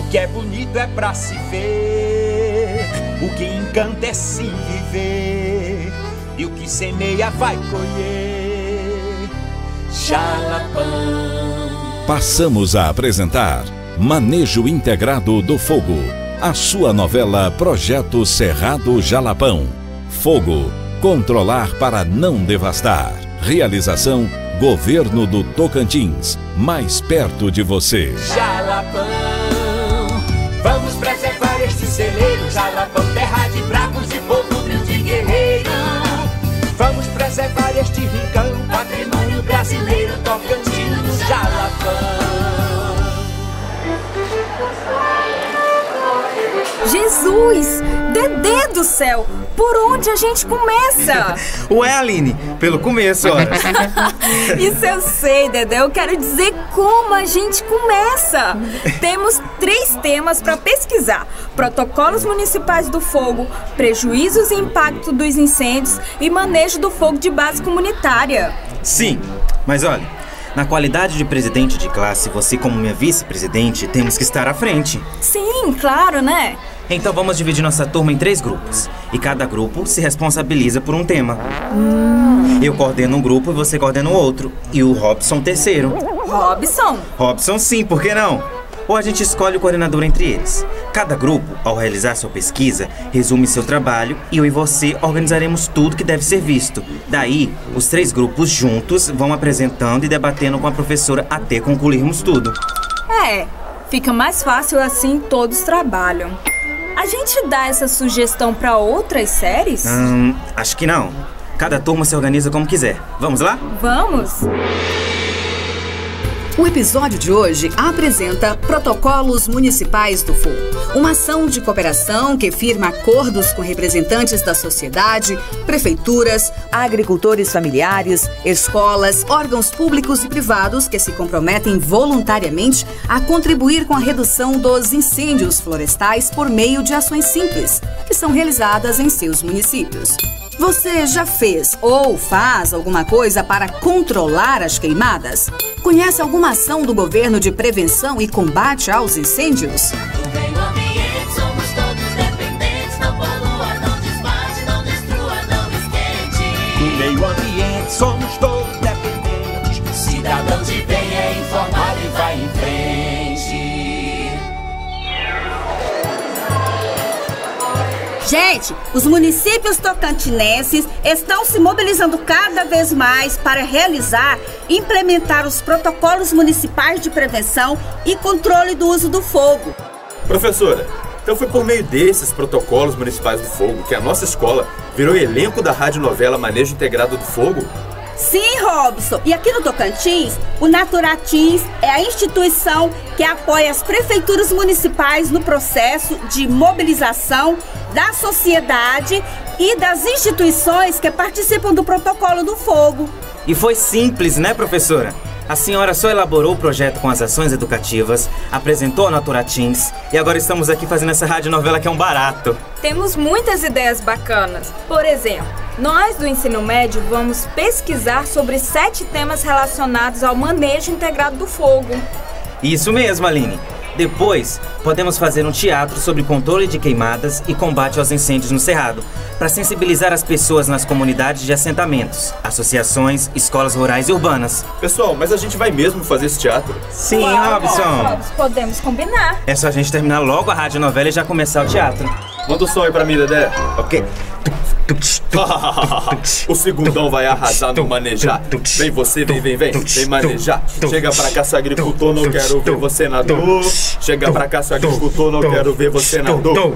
O que é bonito é pra se ver, o que encanta é se viver, e o que semeia vai colher. Jalapão. Passamos a apresentar Manejo Integrado do Fogo, a sua novela Projeto Cerrado Jalapão. Fogo, controlar para não devastar. Realização Governo do Tocantins, mais perto de você. Jalapão, vamos preservar este celeiro. Jalapão, terra de bravos e povo de guerreiro. Vamos preservar este rincão, patrimônio brasileiro, Tocantins, Jalapão. Jesus! Dedê do céu! Por onde a gente começa? Ué, Aline, pelo começo, ora. Isso eu sei, Dedê. Eu quero dizer como a gente começa. Temos 3 temas para pesquisar: protocolos municipais do fogo, prejuízos e impacto dos incêndios e manejo do fogo de base comunitária. Sim, mas olha, na qualidade de presidente de classe, você como minha vice-presidente, temos que estar à frente. Sim, claro, né? Então vamos dividir nossa turma em 3 grupos. E cada grupo se responsabiliza por um tema. Eu coordeno um grupo e você coordena o outro. E o Robson terceiro. Robson? Robson sim, por que não? Ou a gente escolhe o coordenador entre eles. Cada grupo, ao realizar sua pesquisa, resume seu trabalho e eu e você organizaremos tudo que deve ser visto. Daí, os 3 grupos juntos vão apresentando e debatendo com a professora até concluirmos tudo. É, fica mais fácil assim, todos trabalham. A gente dá essa sugestão para outras séries? Acho que não. Cada turma se organiza como quiser. Vamos lá? Vamos! O episódio de hoje apresenta Protocolos Municipais do Fogo, uma ação de cooperação que firma acordos com representantes da sociedade, prefeituras, agricultores familiares, escolas, órgãos públicos e privados que se comprometem voluntariamente a contribuir com a redução dos incêndios florestais por meio de ações simples, que são realizadas em seus municípios. Você já fez ou faz alguma coisa para controlar as queimadas? Conhece alguma ação do governo de prevenção e combate aos incêndios? Do meio ambiente somos todos dependentes. Não polua, não desmate, não destrua, não esquente. Do meio ambiente somos todos dependentes. Cidadão de bem é informado e vai em frente. Gente, os municípios tocantinenses estão se mobilizando cada vez mais para realizar e implementar os protocolos municipais de prevenção e controle do uso do fogo. Professora, então foi por meio desses protocolos municipais do fogo que a nossa escola virou elenco da radionovela Manejo Integrado do Fogo? Sim, Robson. E aqui no Tocantins, o Naturatins é a instituição que apoia as prefeituras municipais no processo de mobilização da sociedade e das instituições que participam do protocolo do fogo. E foi simples, né, professora? A senhora só elaborou o projeto com as ações educativas, apresentou a Naturatins e agora estamos aqui fazendo essa radionovela que é um barato. Temos muitas ideias bacanas. Por exemplo, nós do ensino médio vamos pesquisar sobre 7 temas relacionados ao manejo integrado do fogo. Isso mesmo, Aline. Depois, podemos fazer um teatro sobre controle de queimadas e combate aos incêndios no Cerrado, para sensibilizar as pessoas nas comunidades de assentamentos, associações, escolas rurais e urbanas. Pessoal, mas a gente vai mesmo fazer esse teatro? Sim, Uau, Robson. Robson, podemos combinar. É só a gente terminar logo a radionovela e já começar o teatro. Manda o som aí pra mim, Dedé. Ok. O segundão vai arrasar no manejar. Vem você, vem manejar. Chega pra cá, seu agricultor, não quero ver você na dor. Chega pra cá, seu agricultor, não quero ver você na dor.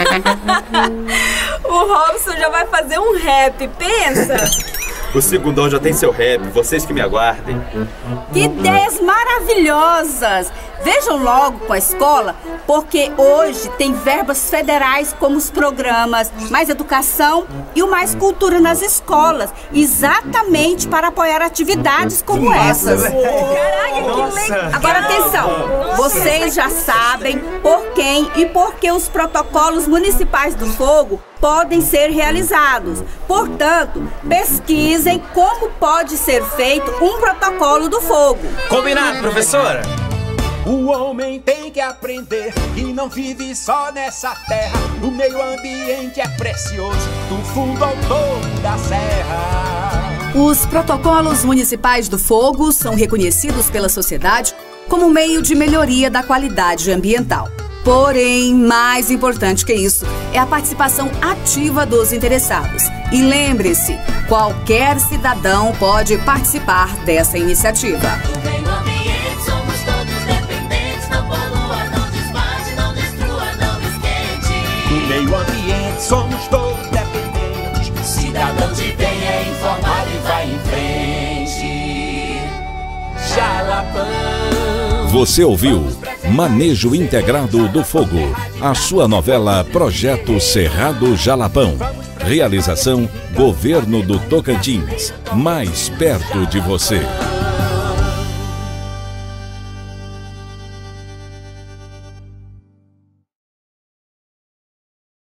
O Robson já vai fazer um rap, pensa! O segundão já tem seu rap, vocês que me aguardem. Que ideias maravilhosas! Vejam logo com a escola, porque hoje tem verbas federais como os programas Mais Educação e o Mais Cultura nas escolas, exatamente para apoiar atividades como essas. Caraca, que legal! Agora atenção, vocês já sabem por quem e por que os protocolos municipais do fogo podem ser realizados. Portanto, pesquisem como pode ser feito um protocolo do fogo. Combinado, professora? O homem tem que aprender que não vive só nessa terra. O meio ambiente é precioso, do fundo ao topo da serra. Os protocolos municipais do fogo são reconhecidos pela sociedade como meio de melhoria da qualidade ambiental. Porém, mais importante que isso é a participação ativa dos interessados. E lembre-se, qualquer cidadão pode participar dessa iniciativa. Do meio ambiente somos todos dependentes. Não polua, não desmate, não destrua, não esquente. Do meio ambiente somos todos dependentes. Cidadão de bem é informado e vai em frente. Jalapão. Você ouviu Manejo Integrado do Fogo, a sua novela Projeto Cerrado Jalapão. Realização Governo do Tocantins, mais perto de você.